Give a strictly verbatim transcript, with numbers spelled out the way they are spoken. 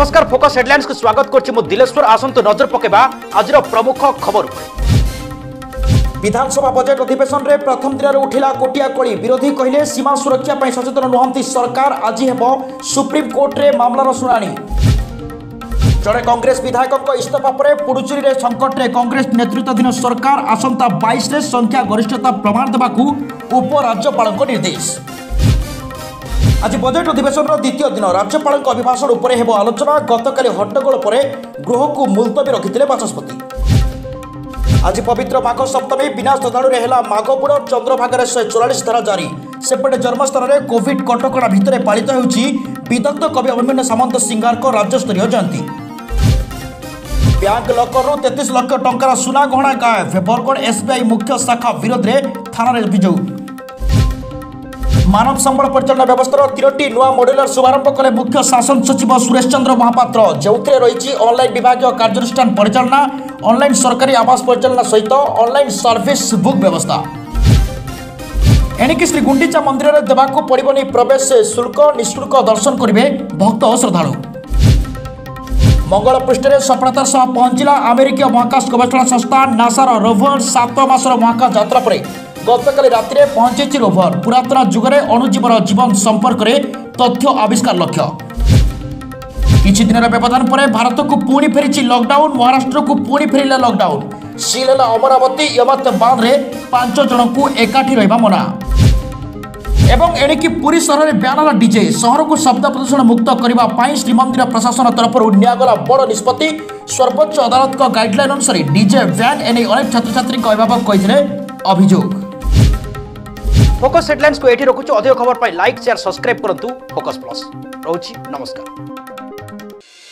नमस्कार focus headlines को स्वागत करछि मु दिलेश्वर आसंतु नजर पकेबा आज प्रमुख खबर पर। विधानसभा बजेट अधिवेशन रे प्रथम दिन उठिला कोटिया कोड़ी विरोधी कहले सीमा सुरक्षा पर सचेतन नुहंती सरकार आज हेबो सुप्रीम कोर्ट रे मामलार शुणाणी। जड़े कांग्रेस विधायक इस्तीफा पर पुडुचेरी रे संकट रे कांग्रेस नेतृत्वाधीन सरकार आसंता बाईस रे संख्या गरिष्ठता प्रमाण देबाकू उपराज्यपाल निर्देश। आज बजेट अधिवेशन द्वितीय दिन राज्यपाल अभिभाषण उपर हेबो आलोचना। गतकाली हट्टगोल पर गृह को मुलतवी रखिथिले बाचस्पति। आज पवित्र माघ सप्तमी बिना श्रद्धालु हेला माघबुड़ चंद्रभागा शहे चौरालीस धारा जारी। सेपटे जन्मस्थान में कोविड कटकणा भितर पालित होउछि विदग्ध कवि अभिमन्यु सामंत सिंगार राज्यस्तरीय जयंती। बैंक लकर तैंतीस लाख टंकार सुना गहना गायब। बरगढ़ एसबीआई मुख्य शाखा विरोध में थाना अभियोग। मानव संबल परिचालन व्यवस्था तीनोटी नुआ मॉड्यूलर शुभारंभ कले मुख्य शासन सचिव सुरेश चंद्र महापात्र। जो रही ऑनलाइन विभाग कार्यानुष्ठान परिचालना, ऑनलाइन सरकारी आवास परिचालना सहित ऑनलाइन सर्विस बुक व्यवस्था। एणिकी श्री गुंडीचा मंदिर में देवाक पड़ोनी प्रवेश शुल्क निःशुल्क दर्शन करेंगे भक्त और श्रद्धालु। मंगल पृष्ठ में सफलतार सह पहुंचला अमेरिकीय महाकाश गवेषणा संस्था नासार रोभर। सात मासर महाकाश यात्रा पर गतकाली राति में पहुंची रोभर। पुरातन जुगरे अणुजीवर जीवन संपर्क में तथ्य आविष्कार लक्ष्य। किछि दिन व्यवधान पर भारत को पुणी फेरी लॉकडाउन। महाराष्ट्र को पुणी फेरिला लॉकडाउन। सील है अमरावती यमत बांध में पांच जन को एकाठी रहा मना। एवं एणिकी पुरी सहर में ब्यानर डीजे सहर को शब्द प्रदूषण मुक्त करने श्रीमंदिर प्रशासन तरफ निगला बड़ निष्पत्ति। सर्वोच्च अदालत का गाइडलाइन अनुसार डीजे वैन एने अनेक छात्र छात्री अभिभावक कहते अभियोग। फोकस हेडलाइंस को एठी रखुछु। अधिक खबर पाई लाइक शेयर सब्सक्राइब करंतु फोकस प्लस। रहउछि नमस्कार।